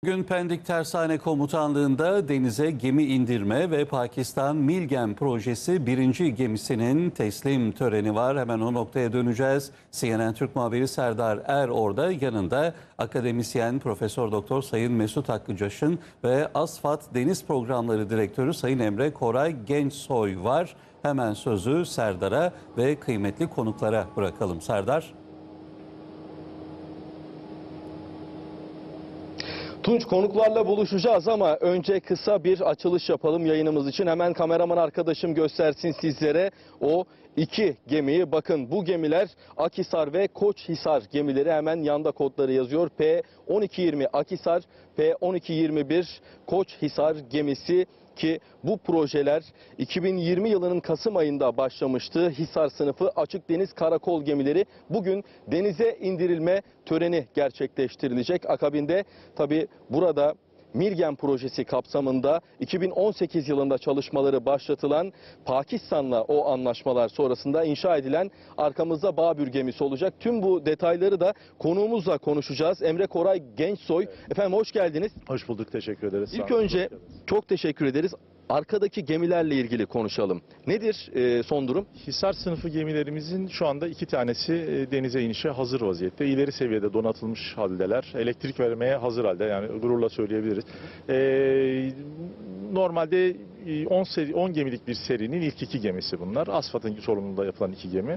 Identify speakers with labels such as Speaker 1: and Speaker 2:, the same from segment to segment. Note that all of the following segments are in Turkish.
Speaker 1: Bugün Pendik Tersane Komutanlığı'nda denize gemi indirme ve Pakistan Milgem projesi birinci gemisinin teslim töreni var. Hemen o noktaya döneceğiz. CNN Türk muhabiri Serdar Er orada, yanında akademisyen Profesör Doktor Sayın Mesut Hakkıcaş'ın ve ASFAD Deniz Programları Direktörü Sayın Emre Koray Gençsoy var. Hemen sözü Serdar'a ve kıymetli konuklara bırakalım. Serdar.
Speaker 2: Tunç, konuklarla buluşacağız ama önce kısa bir açılış yapalım yayınımız için. Hemen kameraman arkadaşım göstersin sizlere o iki gemiyi. Bakın, bu gemiler Akhisar ve Koçhisar gemileri, hemen yanda kodları yazıyor. P1220 Akhisar, P1221 Koçhisar gemisi. Ki bu projeler 2020 yılının Kasım ayında başlamıştı. Hisar sınıfı açık deniz karakol gemileri bugün denize indirilme töreni gerçekleştirilecek. Akabinde tabi burada Milgem projesi kapsamında 2018 yılında çalışmaları başlatılan, Pakistan'la o anlaşmalar sonrasında inşa edilen arkamızda Babür gemisi olacak. Tüm bu detayları da konuğumuzla konuşacağız. Emre Koray Gençsoy. Efendim, hoş geldiniz.
Speaker 3: Hoş bulduk, teşekkür ederiz.
Speaker 2: İlk önce çok teşekkür ederiz. Arkadaki gemilerle ilgili konuşalım. Nedir son durum?
Speaker 3: Hisar sınıfı gemilerimizin şu anda 2 tanesi denize inişe hazır vaziyette. İleri seviyede donatılmış haldeler. Elektrik vermeye hazır halde, yani gururla söyleyebiliriz. Normalde 10 gemilik bir serinin ilk 2 gemisi bunlar. ASFAD'ın sorumluluğunda yapılan 2 gemi.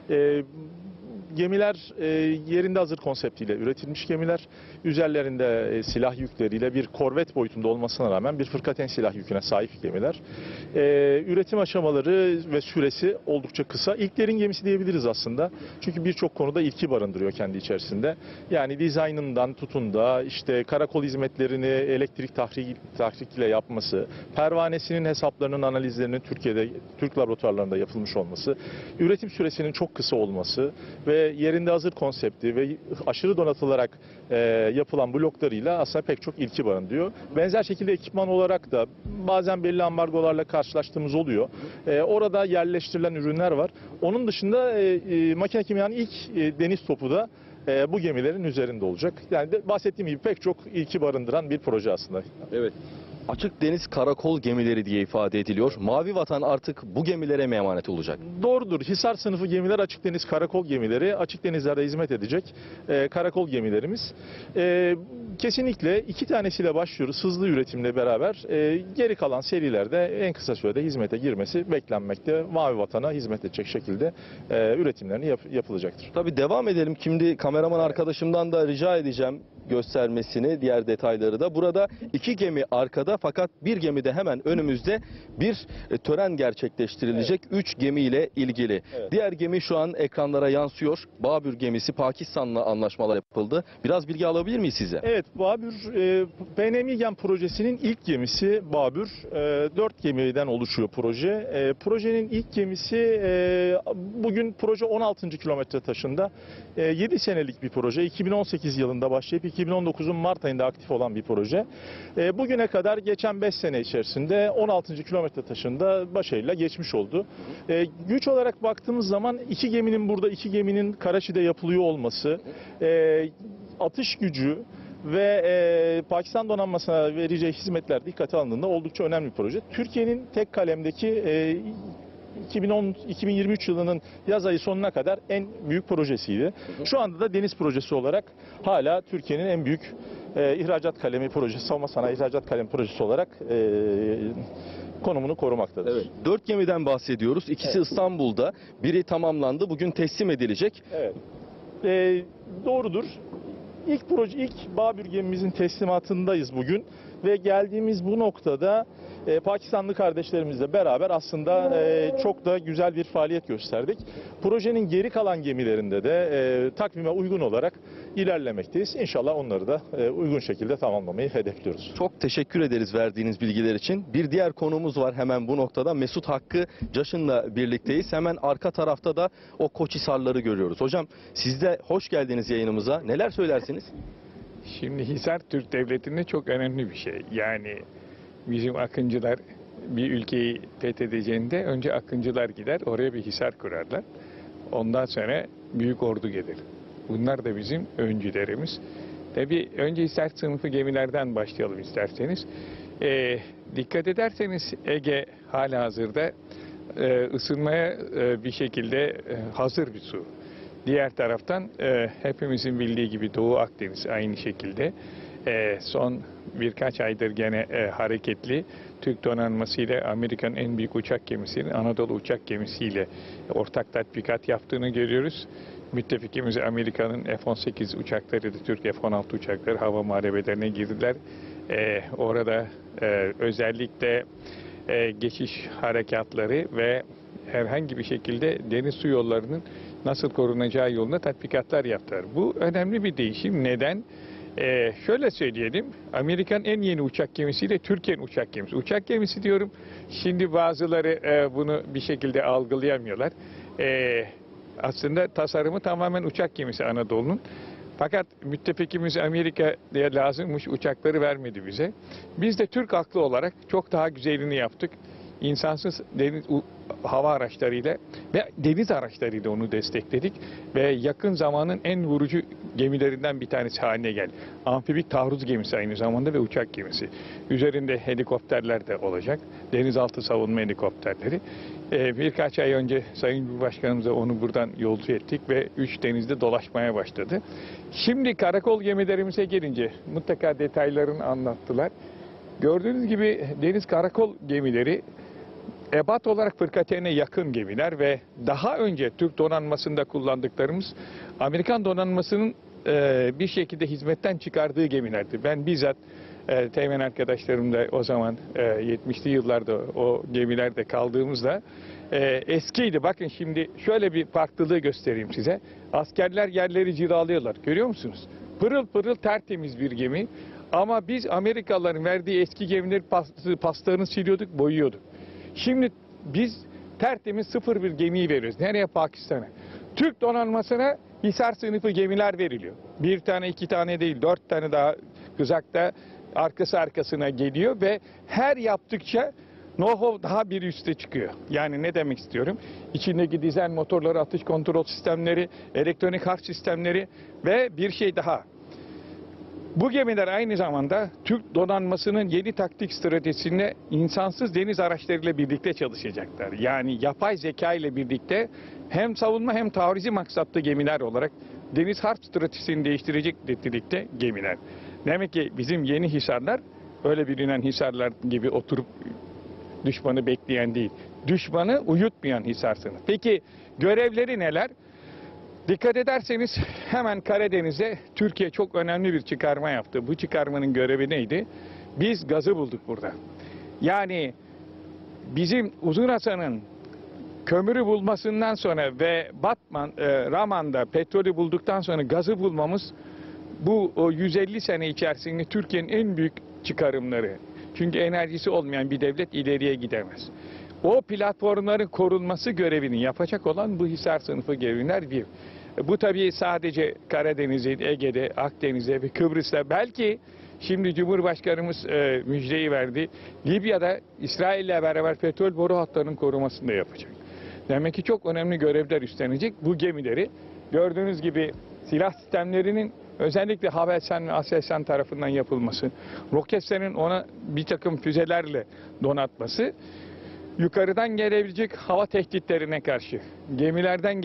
Speaker 3: Gemiler yerinde hazır konseptiyle üretilmiş gemiler. Üzerlerinde silah yükleriyle bir korvet boyutunda olmasına rağmen bir fırkateyn silah yüküne sahip gemiler. Üretim aşamaları ve süresi oldukça kısa. İlklerin gemisi diyebiliriz aslında. Çünkü birçok konuda ilki barındırıyor kendi içerisinde. Yani dizaynından tutun da işte karakol hizmetlerini elektrik tahrikiyle yapması, pervanesinin hesaplarının analizlerinin Türkiye'de, Türk laboratuvarlarında yapılmış olması, üretim süresinin çok kısa olması ve yerinde hazır konsepti ve aşırı donatılarak yapılan bloklarıyla aslında pek çok ilki barındırıyor. Benzer şekilde ekipman olarak da bazen belli ambargolarla karşılaştığımız oluyor. Orada yerleştirilen ürünler var. Onun dışında makine kimyanın ilk deniz topu da bu gemilerin üzerinde olacak. Yani bahsettiğim gibi pek çok ilki barındıran bir proje aslında.
Speaker 2: Evet. Açık deniz karakol gemileri diye ifade ediliyor. Mavi Vatan artık bu gemilere mi emanet olacak?
Speaker 3: Doğrudur. Hisar sınıfı gemiler açık deniz karakol gemileri. Açık denizlerde hizmet edecek karakol gemilerimiz. Kesinlikle 2 tanesiyle başlıyoruz hızlı üretimle beraber. Geri kalan serilerde en kısa sürede hizmete girmesi beklenmekte. Mavi Vatan'a hizmet edecek şekilde üretimlerini yapılacaktır.
Speaker 2: Tabii, devam edelim. Şimdi kameraman arkadaşımdan da rica edeceğim göstermesini, diğer detayları da. Burada 2 gemi arkada, fakat bir gemi de hemen önümüzde bir tören gerçekleştirilecek. 3 gemiyle ilgili.
Speaker 3: Evet.
Speaker 2: Diğer gemi şu an ekranlara yansıyor. Babür gemisi, Pakistan'la anlaşmalar yapıldı. Biraz bilgi alabilir miyiz size?
Speaker 3: Evet, Babür, PN Milgem projesinin ilk gemisi Babür. 4 gemiden oluşuyor proje. Projenin ilk gemisi, bugün proje 16. kilometre taşında. 7 senelik bir proje. 2018 yılında başlayıp 2019'un Mart ayında aktif olan bir proje. Bugüne kadar geçen 5 sene içerisinde 16. kilometre taşında başarıyla geçmiş oldu. Güç olarak baktığımız zaman 2 geminin burada 2 geminin Karaçi'de yapılıyor olması, atış gücü ve Pakistan donanmasına vereceği hizmetler dikkate alındığında oldukça önemli bir proje. Türkiye'nin tek kalemdeki 2023 yılının yaz ayı sonuna kadar en büyük projesiydi. Şu anda da deniz projesi olarak hala Türkiye'nin en büyük ihracat kalemi projesi, savunma sanayi ihracat kalemi projesi olarak konumunu korumaktadır.
Speaker 2: Evet. 4 gemiden bahsediyoruz. İkisi
Speaker 3: Evet.
Speaker 2: İstanbul'da. Biri tamamlandı. Bugün teslim edilecek.
Speaker 3: Evet. Doğrudur. İlk Babür gemimizin teslimatındayız bugün ve geldiğimiz bu noktada Pakistanlı kardeşlerimizle beraber aslında çok da güzel bir faaliyet gösterdik. Projenin geri kalan gemilerinde de takvime uygun olarak ilerlemekteyiz. İnşallah onları da uygun şekilde tamamlamayı hedefliyoruz.
Speaker 2: Çok teşekkür ederiz verdiğiniz bilgiler için. Bir diğer konuğumuz var hemen bu noktada. Mesut Hakkıcaş'ınla birlikteyiz. Hemen arka tarafta da o Koçhisarları görüyoruz. Hocam, siz de hoş geldiniz yayınımıza. Neler söylersiniz?
Speaker 4: Şimdi Hisar Türk Devleti'nde çok önemli bir şey. Yani bizim akıncılar bir ülkeyi fethedeceğinde önce akıncılar gider, oraya bir hisar kurarlar. Ondan sonra büyük ordu gelir. Bunlar da bizim öncülerimiz. Tabii önce Hisar sınıfı gemilerden başlayalım isterseniz. Dikkat ederseniz Ege halihazırda ısınmaya bir şekilde hazır bir su. Diğer taraftan hepimizin bildiği gibi Doğu Akdeniz aynı şekilde son birkaç aydır gene hareketli. Türk donanmasıyla Amerika'nın en büyük uçak gemisinin Anadolu uçak gemisiyle ortak tatbikat yaptığını görüyoruz. Müttefikimiz Amerika'nın F-18 uçakları da Türk F-16 uçakları hava muharebelerine girdiler. Orada özellikle geçiş harekatları ve herhangi bir şekilde deniz su yollarının nasıl korunacağı yolunda tatbikatlar yaptılar. Bu önemli bir değişim. Neden? Şöyle söyleyelim, Amerika'nın en yeni uçak gemisiyle Türkiye'nin uçak gemisi. Uçak gemisi diyorum, şimdi bazıları bunu bir şekilde algılayamıyorlar. Aslında tasarımı tamamen uçak gemisi Anadolu'nun. Fakat müttefikimiz Amerika'ya lazımmış uçakları vermedi bize. Biz de Türk aklı olarak çok daha güzelini yaptık. İnsansız deniz hava araçlarıyla ve deniz araçlarıyla onu destekledik ve yakın zamanın en vurucu gemilerinden bir tanesi haline geldi. Amfibik taarruz gemisi aynı zamanda ve uçak gemisi. Üzerinde helikopterler de olacak. Denizaltı savunma helikopterleri. Birkaç ay önce Sayın Cumhurbaşkanımıza onu buradan yolcu ettik ve 3 denizde dolaşmaya başladı. Şimdi karakol gemilerimize gelince mutlaka detaylarını anlattılar. Gördüğünüz gibi deniz karakol gemileri ebat olarak fırkateyne yakın gemiler ve daha önce Türk donanmasında kullandıklarımız Amerikan donanmasının bir şekilde hizmetten çıkardığı gemilerdi. Ben bizzat teğmen arkadaşlarımla o zaman 70'li yıllarda o gemilerde kaldığımızda eskiydi. Bakın şimdi şöyle bir farklılığı göstereyim size. Askerler yerleri cilalıyorlar. Görüyor musunuz? Pırıl pırıl tertemiz bir gemi. Ama biz Amerikalıların verdiği eski gemileri paslarını siliyorduk, boyuyorduk. Şimdi biz tertemiz sıfır bir gemiyi veriyoruz. Nereye? Pakistan'a. Türk donanmasına Hisar sınıfı gemiler veriliyor. Bir tane, iki tane değil, 4 tane daha kızakta arkası arkasına geliyor ve her yaptıkça know-how daha bir üste çıkıyor. Yani ne demek istiyorum? İçindeki dizel motorları, atış kontrol sistemleri, elektronik harp sistemleri ve bir şey daha. Bu gemiler aynı zamanda Türk donanmasının yeni taktik stratejisinde insansız deniz araçlarıyla birlikte çalışacaklar. Yani yapay zeka ile birlikte hem savunma hem taarruzi maksatlı gemiler olarak deniz harp stratejisini değiştirecek nitelikte gemiler. Demek ki bizim yeni hisarlar öyle bilinen hisarlar gibi oturup düşmanı bekleyen değil. Düşmanı uyutmayan hisar sınıfı. Peki görevleri neler? Dikkat ederseniz hemen Karadeniz'e Türkiye çok önemli bir çıkarma yaptı. Bu çıkarmanın görevi neydi? Biz gazı bulduk burada. Yani bizim Uzun Hasan'ın kömürü bulmasından sonra ve Raman'da petrolü bulduktan sonra gazı bulmamız bu 150 sene içerisinde Türkiye'nin en büyük çıkarımları. Çünkü enerjisi olmayan bir devlet ileriye gidemez. O platformların korunması görevini yapacak olan bu Hisar sınıfı gemiler bir. Bu tabii sadece Karadeniz'de, Ege'de, Akdeniz'de ve Kıbrıs'ta belki şimdi Cumhurbaşkanımız müjdeyi verdi. Libya'da İsrail'le beraber petrol boru hatlarının korumasını da yapacak. Demek ki çok önemli görevler üstlenecek. Bu gemileri gördüğünüz gibi silah sistemlerinin özellikle Havelsan ve Aselsan tarafından yapılması, Roketsan'ın ona bir takım füzelerle donatması, yukarıdan gelebilecek hava tehditlerine karşı gemilerden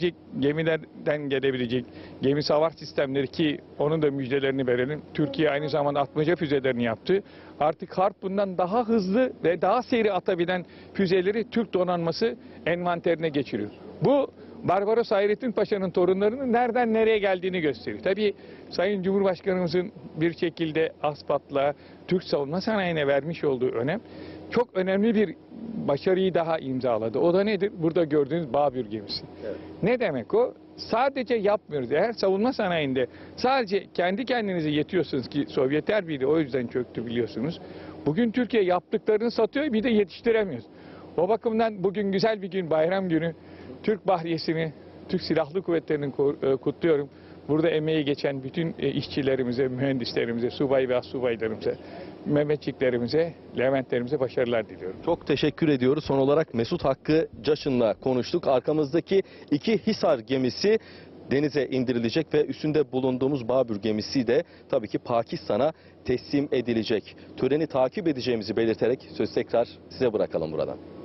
Speaker 4: gelebilecek gemi savar sistemleri ki onun da müjdelerini verelim. Türkiye aynı zamanda atmaca füzelerini yaptı. Artık harp bundan daha hızlı ve daha seri atabilen füzeleri Türk donanması envanterine geçiriyor. Bu Barbaros Hayrettin Paşa'nın torunlarının nereden nereye geldiğini gösteriyor. Tabii Sayın Cumhurbaşkanımızın bir şekilde ASPAT'la Türk savunma sanayine vermiş olduğu önem çok önemli bir başarıyı daha imzaladı. O da nedir? Burada gördüğünüz Babür gemisi. Evet. Ne demek o? Sadece yapmıyoruz. Eğer savunma sanayinde sadece kendi kendinize yetiyorsunuz ki Sovyetler Birliği o yüzden çöktü biliyorsunuz. Bugün Türkiye yaptıklarını satıyor bir de yetiştiremiyoruz. O bakımdan bugün güzel bir gün, bayram günü. Türk Bahriyesi'ni, Türk Silahlı Kuvvetleri'ni kutluyorum. Burada emeği geçen bütün işçilerimize, mühendislerimize, subay ve astsubaylarımıza, Mehmetçiklerimize, Leventlerimize başarılar diliyorum.
Speaker 2: Çok teşekkür ediyoruz. Son olarak Mesut Hakkı Caşın'la konuştuk. Arkamızdaki 2 Hisar gemisi denize indirilecek ve üstünde bulunduğumuz Babür gemisi de tabii ki Pakistan'a teslim edilecek. Töreni takip edeceğimizi belirterek sözü tekrar size bırakalım buradan.